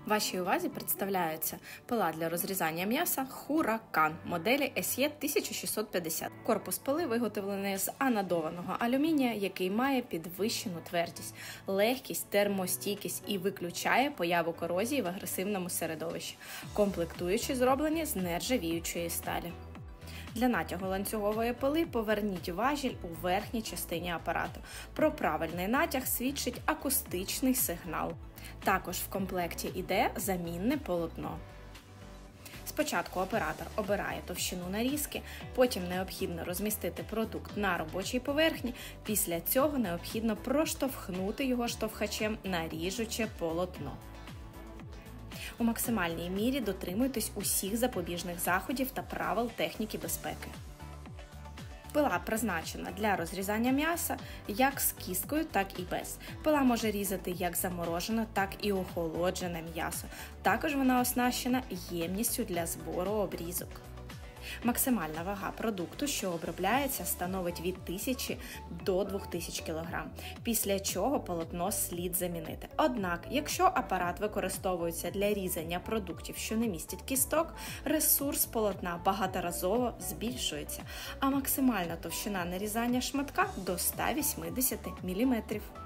Вашій увазі представляється пила для розрізання м'яса Huracan моделі SE 1650. Корпус пили виготовлений з анодованого алюмінія, який має підвищену твердість, легкість, термостійкість і виключає появу корозії в агресивному середовищі. Комплектуючі зроблені з нержавіючої сталі. Для натягу ланцюгової пили поверніть важіль у верхній частині апарату. Про правильний натяг свідчить акустичний сигнал. Також в комплекті йде замінне полотно. Спочатку оператор обирає товщину нарізки, потім необхідно розмістити продукт на робочій поверхні, після цього необхідно проштовхнути його штовхачем на ріжуче полотно. У максимальній мірі дотримуйтесь усіх запобіжних заходів та правил техніки безпеки. Пила призначена для розрізання м'яса як з кісткою, так і без. Пила може різати як заморожене, так і охолоджене м'ясо. Також вона оснащена ємністю для збору обрізок. Максимальна вага продукту, що обробляється, становить від 1000 до 2000 кг, після чого полотно слід замінити. Однак, якщо апарат використовується для різання продуктів, що не містять кісток, ресурс полотна багаторазово збільшується, а максимальна товщина нарізання шматка до 180 мм.